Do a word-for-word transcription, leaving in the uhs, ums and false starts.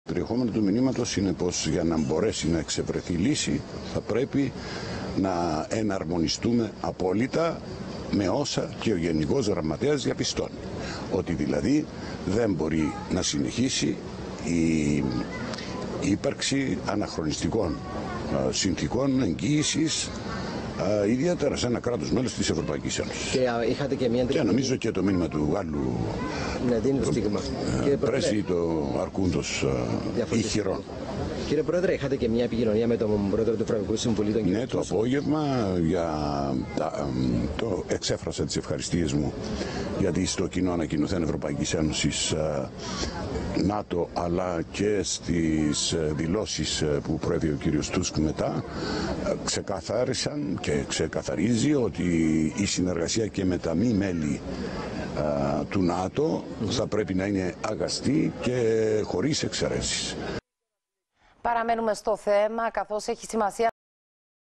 Το περιεχόμενο του μηνύματος είναι πως για να μπορέσει να εξευρεθεί λύση θα πρέπει να εναρμονιστούμε απόλυτα με όσα και ο Γενικός Γραμματέας διαπιστώνει. Ότι δηλαδή δεν μπορεί να συνεχίσει η ύπαρξη αναχρονιστικών συνθηκών εγγύησης, Uh, ιδιαίτερα σε ένα κράτος μέλος της Ευρωπαϊκής Ένωσης. Και, uh, είχατε και, μια... και νομίζω και το μήνυμα του Γάλλου ναι, δίνει το στίγμα. Uh, πρέσβη το αρκούντος uh, ηχηρών. Κύριε Πρόεδρε, είχατε και μια επικοινωνία με τον Πρόεδρο του Ευρωπαϊκού Συμβουλίου, τον κύριο Ναι, το απόγευμα για, το εξέφρασα τις ευχαριστίες μου γιατί στο κοινό ανακοινωθέν Ευρωπαϊκής Ένωσης ΝΑΤΟ αλλά και στις δηλώσεις που προέβη ο κύριος Τούσκ μετά ξεκαθάρισαν και ξεκαθαρίζει ότι η συνεργασία και με τα μη μέλη του ΝΑΤΟ θα πρέπει να είναι αγαστή και χωρίς εξαιρέσεις. Παραμένουμε στο θέμα, καθώς έχει σημασία